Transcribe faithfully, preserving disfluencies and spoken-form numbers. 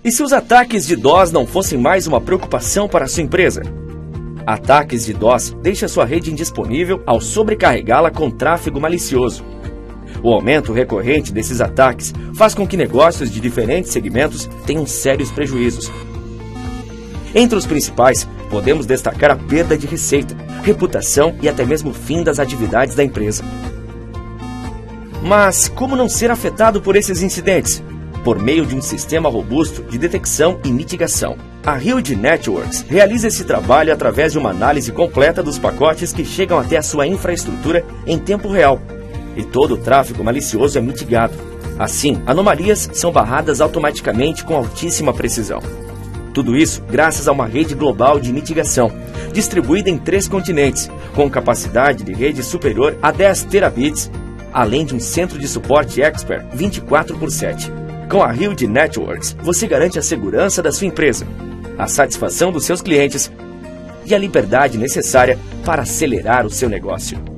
E se os ataques de DOS não fossem mais uma preocupação para a sua empresa? Ataques de DOS deixam sua rede indisponível ao sobrecarregá-la com tráfego malicioso. O aumento recorrente desses ataques faz com que negócios de diferentes segmentos tenham sérios prejuízos. Entre os principais, podemos destacar a perda de receita, reputação e até mesmo o fim das atividades da empresa. Mas como não ser afetado por esses incidentes? Por meio de um sistema robusto de detecção e mitigação. A Hilde Networks realiza esse trabalho através de uma análise completa dos pacotes que chegam até a sua infraestrutura em tempo real. E todo o tráfego malicioso é mitigado. Assim, anomalias são barradas automaticamente com altíssima precisão. Tudo isso graças a uma rede global de mitigação, distribuída em três continentes, com capacidade de rede superior a dez terabits, além de um centro de suporte expert vinte e quatro por sete. Com a Hilde Networks, você garante a segurança da sua empresa, a satisfação dos seus clientes e a liberdade necessária para acelerar o seu negócio.